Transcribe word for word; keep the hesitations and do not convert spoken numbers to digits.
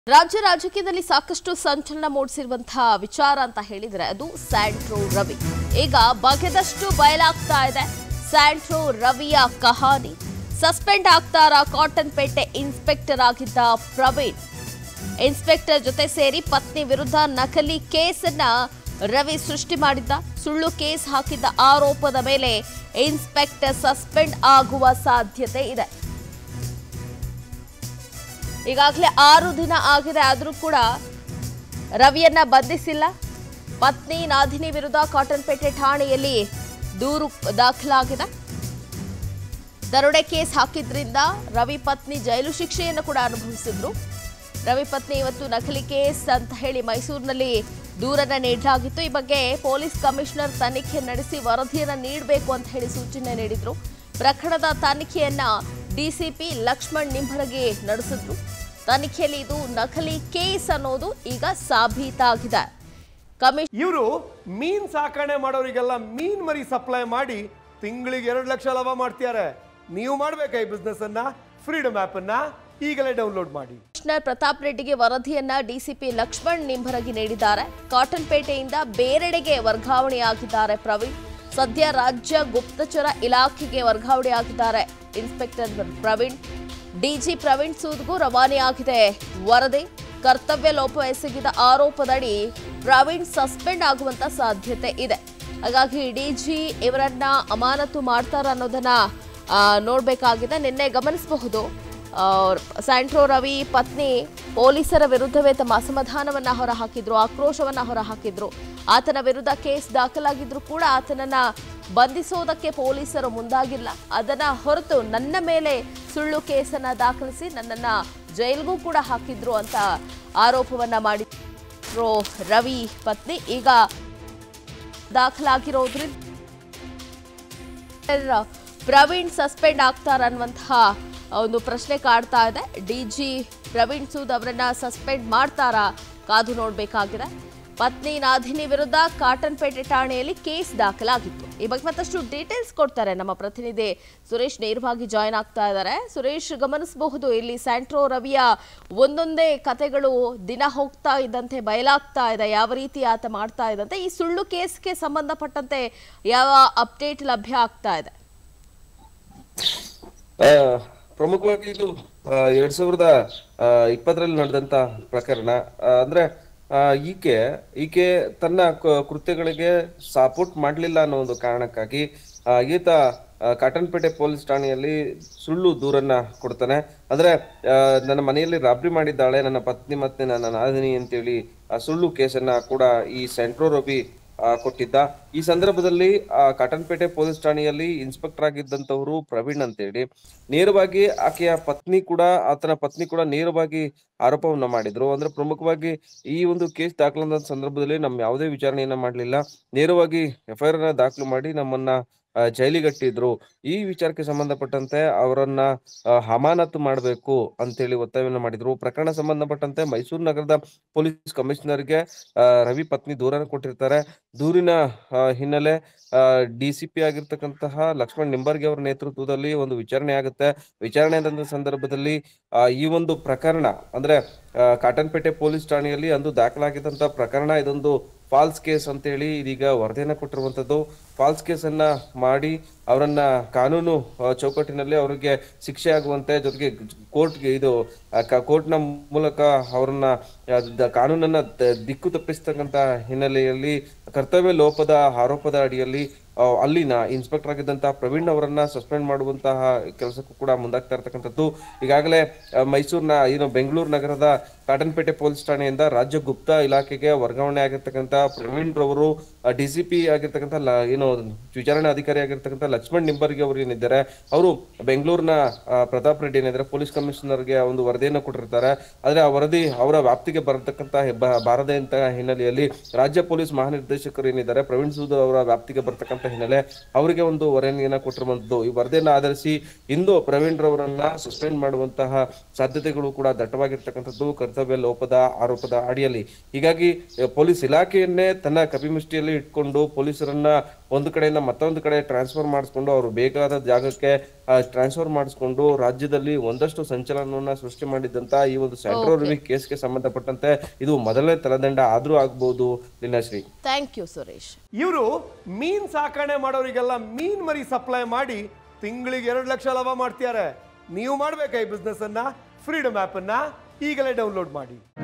ರಾಜ್ಯ ರಾಜಕೀಯದಲ್ಲಿ ಸಾಕಷ್ಟು ಸಂಚಲನ ಮೂಡಿಸಿರುವಂತಹ ವಿಚಾರ ಅಂತ ಹೇಳಿದ್ರೆ ಅದು ಸ್ಯಾಂಟ್ರೋ ರವಿ. ಈಗ ಬಗೆದಷ್ಟು ಬಯಲಾಗ್ತಾ ಇದೆ ಸ್ಯಾಂಟ್ರೋ ರವಿಯ ಕಹಾನಿ. ಸಸ್ಪೆಂಡ್ ಆಗ್ತಾರ ಕಾಟನ್ ಪೇಟೆ ಇನ್ಸ್ಪೆಕ್ಟರ್ ಆಗಿದ್ದ ಪ್ರವೀಣ್. ಇನ್ಸ್ಪೆಕ್ಟರ್ ಜೊತೆ ಸೇರಿ ಪತ್ನಿ ವಿರುದ್ಧ ನಕಲಿ ಕೇಸನ್ನ ರವಿ ಸೃಷ್ಟಿ ಮಾಡಿದ್ದ. ಸುಳ್ಳು ಕೇಸ್ ಹಾಕಿದ್ದ ಆರೋಪದ ಮೇಲೆ ಇನ್ಸ್ಪೆಕ್ಟರ್ ಸಸ್ಪೆಂಡ್ ಆಗುವ ಸಾಧ್ಯತೆ ಇದೆ. ಈಗಾಗಲೇ ಆರು ದಿನ ಆಗಿದೆ, ಆದರೂ ಕೂಡ ರವಿಯನ್ನ ಬಂಧಿಸಿಲ್ಲ. ಪತ್ನಿ ನಾದಿನಿ ವಿರುದ್ಧ ಕಾಟನ್ಪೇಟೆ ಠಾಣೆಯಲ್ಲಿ ದೂರು ದಾಖಲಾಗಿದೆ. ದರೋಡೆ ಕೇಸ್ ಹಾಕಿದ್ರಿಂದ ರವಿ ಪತ್ನಿ ಜೈಲು ಶಿಕ್ಷೆಯನ್ನು ಕೂಡ ಅನುಭವಿಸಿದ್ರು. ರವಿ ಪತ್ನಿ ಇವತ್ತು ನಕಲಿ ಕೇಸ್ ಅಂತ ಹೇಳಿ ಮೈಸೂರಿನಲ್ಲಿ ದೂರನ್ನ ನೀಡಲಾಗಿತ್ತು. ಈ ಬಗ್ಗೆ ಪೊಲೀಸ್ ಕಮಿಷನರ್ ತನಿಖೆ ನಡೆಸಿ ವರದಿಯನ್ನು ನೀಡಬೇಕು ಅಂತ ಹೇಳಿ ಸೂಚನೆ ನೀಡಿದ್ರು. ಪ್ರಕರಣದ ತನಿಖೆಯನ್ನ ಡಿಸಿಪಿ ಲಕ್ಷ್ಮಣ್ ನಿಂಬರಗಿ ನಡೆಸಿದ್ರು. ತನಿಖೆಯಲ್ಲಿ ಇದು ನಕಲಿ ಕೇಸ್ ಅನ್ನೋದು ಈಗ ಸಾಬೀತಾಗಿದೆ. ಇವರು ಮೀನ್ ಸಾಕಣೆ ಮಾಡೋರಿಗೆಲ್ಲ ಮೀನ್ ಮರಿ ಸಪ್ಲೈ ಮಾಡಿ ತಿಂಗಳಿಗೆ ಎರಡು ಲಕ್ಷ ಲಾಭ ಮಾಡ್ತಿದ್ದಾರೆ. ನೀವು ಮಾಡಬೇಕಾ ಈ ಬಿಸ್ನೆಸ್ ಅನ್ನ? ಫ್ರೀಡಮ್ ಆಪ್ ಅನ್ನ ಈಗಲೇ ಡೌನ್ಲೋಡ್ ಮಾಡಿ. ಕಮಿಷನರ್ ಪ್ರತಾಪ್ ರೆಡ್ಡಿಗೆ ವರದಿಯನ್ನ ಡಿಸಿಪಿ ಲಕ್ಷ್ಮಣ್ ನಿಂಬರಗಿ ನೀಡಿದ್ದಾರೆ. ಕಾಟನ್ಪೇಟೆಯಿಂದ ಬೇರೆಡೆಗೆ ವರ್ಗಾವಣೆಯಾಗಿದ್ದಾರೆ ಪ್ರವೀಣ್. ಸದ್ಯ ರಾಜ್ಯ ಗುಪ್ತಚರ ಇಲಾಖೆಗೆ ವರ್ಗಾವಣೆಯಾಗಿದ್ದಾರೆ ಇನ್ಸ್ಪೆಕ್ಟರ್ ಪ್ರವೀಣ್. ಡಿಜಿ ಪ್ರವೀಣ್ ಸೂದ್ಗೂ ರವಾನೆಯಾಗಿದೆ ವರದಿ. ಕರ್ತವ್ಯ ಲೋಪ ಎಸಗಿದ ಆರೋಪದಡಿ ಪ್ರವೀಣ್ ಸಸ್ಪೆಂಡ್ ಆಗುವಂತ ಸಾಧ್ಯತೆ ಇದೆ. ಹಾಗಾಗಿ ಡಿಜಿ ಇವರನ್ನ ಅಮಾನತು ಮಾಡ್ತಾರ ಅನ್ನೋದನ್ನ ನೋಡ್ಬೇಕಾಗಿದೆ. ನಿನ್ನೆ ಗಮನಿಸಬಹುದು, ಸ್ಯಾಂಟ್ರೋ ರವಿ ಪತ್ನಿ ಪೊಲೀಸರ ವಿರುದ್ಧವೇ ತಮ್ಮ ಅಸಮಾಧಾನವನ್ನ ಹೊರಹಾಕಿದ್ರು, ಆಕ್ರೋಶವನ್ನ ಹೊರಹಾಕಿದ್ರು. ಆತನ ವಿರುದ್ಧ ಕೇಸ್ ದಾಖಲಾಗಿದ್ರು ಕೂಡ ಆತನನ್ನ ಬಂಧಿಸೋದಕ್ಕೆ ಪೊಲೀಸರು ಮುಂದಾಗಿಲ್ಲ. ಅದನ್ನ ಹೊರತು ನನ್ನ ಮೇಲೆ ಸುಳ್ಳು ಕೇಸನ್ನ ದಾಖಲಿಸಿ ನನ್ನನ್ನ ಜೈಲ್ಗೂ ಕೂಡ ಹಾಕಿದ್ರು ಅಂತ ಆರೋಪವನ್ನ ಮಾಡಿದ್ರು ರವಿ ಪತ್ನಿ. ಈಗ ದಾಖಲಾಗಿರೋದ್ರಿಂದ ಪ್ರವೀಣ್ ಸಸ್ಪೆಂಡ್ ಆಗ್ತಾರ ಅನ್ನುವಂತಹ ಒಂದು ಪ್ರಶ್ನೆ ಕಾಡ್ತಾ ಇದೆ. ಡಿಜಿ ಪ್ರವೀಣ್ ಸೂದ್ ಅವರನ್ನ ಸಸ್ಪೆಂಡ್ ಮಾಡ್ತಾರಾ ಕಾದು ನೋಡಬೇಕಾಗಿದೆ. ಪತ್ನಿ ನಾದಿನಿ ವಿರುದ್ಧ ಕಾಟನ್ಪೇಟೆ ಠಾಣೆಯಲ್ಲಿ ಕೇಸ್ ದಾಖಲಾಗಿತ್ತು. ಈ ಬಗ್ಗೆ ಮತ್ತಷ್ಟು ಡೀಟೇಲ್ಸ್ ಕೊಡ್ತಾರೆ ನಮ್ಮ ಪ್ರತಿನಿಧಿ ಸುರೇಶ್, ನೇರವಾಗಿ ಜಾಯ್ನ್ ಆಗ್ತಾ ಇದ್ದಾರೆ. ಸುರೇಶ್, ಗಮನಿಸಬಹುದು ಇಲ್ಲಿ ಸ್ಯಾಂಟ್ರೋ ರವಿಯ ಒಂದೊಂದೇ ಕತೆಗಳು ದಿನ ಹೋಗ್ತಾ ಇದ್ದಂತೆ ಬಯಲಾಗ್ತಾ ಇದೆ, ಯಾವ ರೀತಿ ಆತ ಮಾಡ್ತಾ ಇದ್ದಂತೆ. ಈ ಸುಳ್ಳು ಕೇಸ್ಗೆ ಸಂಬಂಧಪಟ್ಟಂತೆ ಯಾವ ಅಪ್ಡೇಟ್ ಲಭ್ಯ ಆಗ್ತಾ ಇದೆ? ಪ್ರಮುಖವಾಗಿ ಇದು ಎರಡ್ ಸಾವಿರದ ಇಪ್ಪತ್ತರಲ್ಲಿ ನಡೆದಂತ ಪ್ರಕರಣ. ಅಂದ್ರೆ ಈಕೆ ಈಕೆ ತನ್ನ ಕೃತ್ಯಗಳಿಗೆ ಸಪೋರ್ಟ್ ಮಾಡಲಿಲ್ಲ ಅನ್ನೋ ಒಂದು ಕಾರಣಕ್ಕಾಗಿ ಈತ ಕಾಟನ್ಪೇಟೆ ಪೊಲೀಸ್ ಠಾಣೆಯಲ್ಲಿ ಸುಳ್ಳು ದೂರನ್ನ ಕೊಡ್ತಾನೆ. ಅಂದ್ರೆ ನನ್ನ ಮನೆಯಲ್ಲಿ ರಾಬರಿ ಮಾಡಿದ್ದಾಳೆ ನನ್ನ ಪತ್ನಿ ಮತ್ತೆ ನನ್ನ ನಾದಿನಿ ಅಂತೇಳಿ ಸುಳ್ಳು ಕೇಸನ್ನ ಕೂಡ ಈ ಸ್ಯಾಂಟ್ರೋ ರವಿ ಕೊಟ್ಟಿದ್ದ. ಈ ಸಂದರ್ಭದಲ್ಲಿ ಆ ಕಾಟನ್ಪೇಟೆ ಪೊಲೀಸ್ ಠಾಣೆಯಲ್ಲಿ ಇನ್ಸ್ಪೆಕ್ಟರ್ ಆಗಿದ್ದಂತವರು ಪ್ರವೀಣ್ ಅಂತೇಳಿ ನೇರವಾಗಿ ಆಕೆಯ ಪತ್ನಿ ಕೂಡ ಆತನ ಪತ್ನಿ ಕೂಡ ನೇರವಾಗಿ ಆರೋಪವನ್ನ ಮಾಡಿದ್ರು. ಅಂದ್ರೆ ಪ್ರಮುಖವಾಗಿ ಈ ಒಂದು ಕೇಸ್ ದಾಖಲಾದ ಸಂದರ್ಭದಲ್ಲಿ ನಮ್ಮ ಯಾವುದೇ ವಿಚಾರಣೆಯನ್ನ ಮಾಡಲಿಲ್ಲ, ನೇರವಾಗಿ ಎಫ್ ಐ ಆರ್ ಅನ್ನ ದಾಖಲು ಮಾಡಿ ನಮ್ಮನ್ನ ಜೈಲಿಗಟ್ಟಿದ್ರು. ಈ ವಿಚಾರಕ್ಕೆ ಸಂಬಂಧಪಟ್ಟಂತೆ ಅವರನ್ನ ಅಮಾನತು ಮಾಡಬೇಕು ಅಂತೇಳಿ ಒತ್ತಾಯವನ್ನ ಮಾಡಿದ್ರು. ಪ್ರಕರಣ ಸಂಬಂಧಪಟ್ಟಂತೆ ಮೈಸೂರು ನಗರದ ಪೊಲೀಸ್ ಕಮಿಷನರ್ಗೆ ರವಿ ಪತ್ನಿ ದೂರನ್ನು ಕೊಟ್ಟಿರ್ತಾರೆ. ದೂರಿನ ಹಿನ್ನೆಲೆ ಡಿ ಸಿ ಪಿ ಆಗಿರ್ತಕ್ಕಂತಹ ಲಕ್ಷ್ಮಣ್ ನಿಂಬರ್ಗಿ ಅವರ ನೇತೃತ್ವದಲ್ಲಿ ಒಂದು ವಿಚಾರಣೆ ಆಗುತ್ತೆ. ವಿಚಾರಣೆ ಆದ ಸಂದರ್ಭದಲ್ಲಿ ಈ ಒಂದು ಪ್ರಕರಣ ಅಂದ್ರೆ ಕಾಟನ್ಪೇಟೆ ಪೊಲೀಸ್ ಠಾಣೆಯಲ್ಲಿ ಅಂದು ದಾಖಲಾಗಿದ್ದಂತ ಪ್ರಕರಣ ಇದೊಂದು ಫಾಲ್ಸ್ ಕೇಸ್ ಅಂತ ಹೇಳಿ ಇದೀಗ ವರದಿಯನ್ನ ಕೊಟ್ಟಿರುವಂತದ್ದು. ಫಾಲ್ಸ್ ಕೇಸ್ ಅನ್ನ ಮಾಡಿ ಅವರನ್ನ ಕಾನೂನು ಚೌಕಟ್ಟಿನಲ್ಲಿ ಅವರಿಗೆ ಶಿಕ್ಷೆ ಆಗುವಂತೆ, ಜೊತೆಗೆ ಕೋರ್ಟ್ಗೆ ಇದು ಕೋರ್ಟ್ನ ಮೂಲಕ ಅವರನ್ನ ಕಾನೂನನ್ನ ದಿಕ್ಕು ತಪ್ಪಿಸ್ತಕ್ಕಂತ ಹಿನ್ನೆಲೆಯಲ್ಲಿ ಕರ್ತವ್ಯ ಲೋಪದ ಆರೋಪದ ಅಡಿಯಲ್ಲಿ ಅಲ್ಲಿನ ಇನ್ಸ್ಪೆಕ್ಟರ್ ಆಗಿದ್ದಂತಹ ಪ್ರವೀಣ್ ಅವರನ್ನ ಸಸ್ಪೆಂಡ್ ಮಾಡುವಂತಹ ಕೆಲಸಕ್ಕೂ ಕೂಡ ಮುಂದಾಗ್ತಾ ಇರ್ತಕ್ಕಂಥದ್ದು. ಈಗಾಗಲೇ ಮೈಸೂರಿನ ಏನು ಬೆಂಗಳೂರು ನಗರದ ಕಾಟನ್ಪೇಟೆ ಪೊಲೀಸ್ ಠಾಣೆಯಿಂದ ರಾಜ್ಯ ಗುಪ್ತ ಇಲಾಖೆಗೆ ವರ್ಗಾವಣೆ ಆಗಿರ್ತಕ್ಕಂಥ ಪ್ರವೀಣ್ ರವರು ಡಿಸಿಪಿ ಆಗಿರ್ತಕ್ಕಂಥ ಏನು ವಿಚಾರಣಾ ಅಧಿಕಾರಿ ಆಗಿರ್ತಕ್ಕಂಥ ಲಕ್ಷ್ಮಣ್ ನಿಂಬರ್ಗಿ ಅವರು ಏನಿದ್ದಾರೆ ಅವರು ಬೆಂಗಳೂರಿನ ಪ್ರತಾಪ್ ರೆಡ್ಡಿ ಏನಿದ್ದಾರೆ ಪೊಲೀಸ್ ಕಮಿಷನರ್ಗೆ ಒಂದು ವರದಿಯನ್ನು ಕೊಟ್ಟಿರ್ತಾರೆ. ಆದ್ರೆ ಆ ವರದಿ ಅವರ ವ್ಯಾಪ್ತಿಗೆ ಬರತಕ್ಕಂತ ಬಾರದೆ ಅಂತ ಹಿನ್ನೆಲೆಯಲ್ಲಿ ರಾಜ್ಯ ಪೊಲೀಸ್ ಮಹಾನಿರ್ದೇಶಕರು ಏನಿದ್ದಾರೆ ಪ್ರವೀಣ್ ಸೂದ್ ಅವರ ವ್ಯಾಪ್ತಿಗೆ ಬರ್ತಕ್ಕಂಥ ಹಿನ್ನೆಲೆ ಅವರಿಗೆ ಒಂದು ವರದಿಯನ್ನ ಕೊಟ್ಟಿರುವಂತದ್ದು. ಈ ವರದಿಯನ್ನ ಆಧರಿಸಿ ಇಂದು ಪ್ರವೀಣ್ ರವರನ್ನ ಸಸ್ಪೆಂಡ್ ಮಾಡುವಂತಹ ಸಾಧ್ಯತೆಗಳು ಕೂಡ ದಟ್ಟವಾಗಿರ್ತಕ್ಕಂಥದ್ದು ಕರ್ತವ್ಯ ಲೋಪದ ಆರೋಪದ ಅಡಿಯಲ್ಲಿ. ಹೀಗಾಗಿ ಪೊಲೀಸ್ ಇಲಾಖೆಯನ್ನೇ ತನ್ನ ಕಪಿಮುಷ್ಟಿಯಲ್ಲಿ ಕಸ್ಟಡಿಯಲ್ಲಿ ಇಟ್ಕೊಂಡು ಪೊಲೀಸರನ್ನ ಒಂದು ಕಡೆಯಿಂದ ಮತ್ತೊಂದು ಕಡೆ ಟ್ರಾನ್ಸ್ಫರ್ ಮಾಡಿಸ್ಕೊಂಡು ಅವರು ಬೇಕಾದ ಜಾಗಕ್ಕೆ ಟ್ರಾನ್ಸ್ಫರ್ ಮಾಡಿಸ್ಕೊಂಡು ರಾಜ್ಯದಲ್ಲಿ ಒಂದಷ್ಟು ಸಂಚಲನವನ್ನ ಸೃಷ್ಟಿ ಮಾಡಿದಂತ ಈ ಒಂದು ಸ್ಯಾಂಟ್ರೋ ರವಿ ಕೇಸ್ಗೆ ಸಂಬಂಧಪಟ್ಟಂತೆ ಇದು ಮೊದಲನೇ ತಲೆದಂಡ ಆದ್ರೂ ಆಗ್ಬಹುದು ಲೀನಾಶ್ರೀ. Thank you Suresh. ಇವರು ಮೀನ್ ಸಾಕಣೆ ಮಾಡೋರಿಗೆಲ್ಲ ಮೀನ್ ಮರಿ ಸಪ್ಲೈ ಮಾಡಿ ತಿಂಗಳಿಗೆ ಎರಡು ಲಕ್ಷ ಲಾಭ ಮಾಡ್ತಿದ್ದಾರೆ. ನೀವು ಮಾಡ್ಬೇಕಾ ಈ ಬಿಸ್ನೆಸ್ ಅನ್ನ? ಫ್ರೀಡಮ್ ಆಪ್ ಅನ್ನ ಈಗಲೇ ಡೌನ್ಲೋಡ್ ಮಾಡಿ.